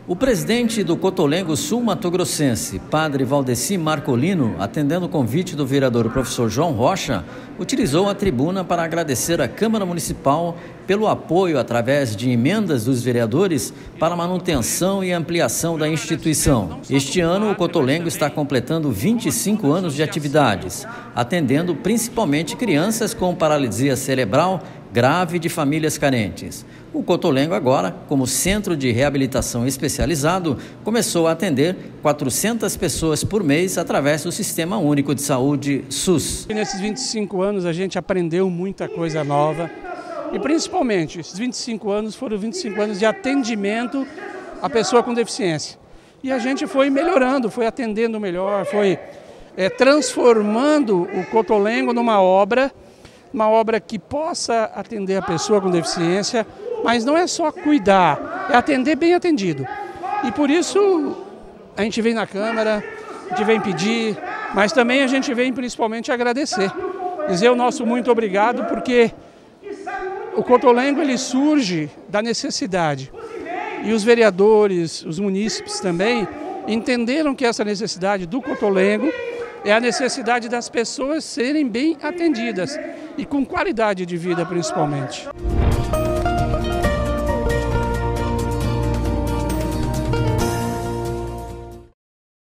O presidente do Cotolengo Sul-Mato-Grossense, padre Valdeci Marcolino, atendendo o convite do vereador professor João Rocha, utilizou a tribuna para agradecer à Câmara Municipal pelo apoio através de emendas dos vereadores para a manutenção e ampliação da instituição. Este ano, o Cotolengo está completando 25 anos de atividades, atendendo principalmente crianças com paralisia cerebral grave de famílias carentes. O Cotolengo agora, como centro de reabilitação especializado, começou a atender 400 pessoas por mês através do Sistema Único de Saúde SUS. Nesses 25 anos a gente aprendeu muita coisa nova e principalmente esses 25 anos foram 25 anos de atendimento à pessoa com deficiência. E a gente foi melhorando, foi atendendo melhor, foi transformando o Cotolengo numa obra que possa atender a pessoa com deficiência, mas não é só cuidar, é atender bem atendido. E por isso a gente vem na Câmara, a gente vem pedir, mas também a gente vem principalmente agradecer. Dizer o nosso muito obrigado, porque o Cotolengo ele surge da necessidade. E os vereadores, os munícipes também, entenderam que essa necessidade do Cotolengo é a necessidade das pessoas serem bem atendidas e com qualidade de vida principalmente.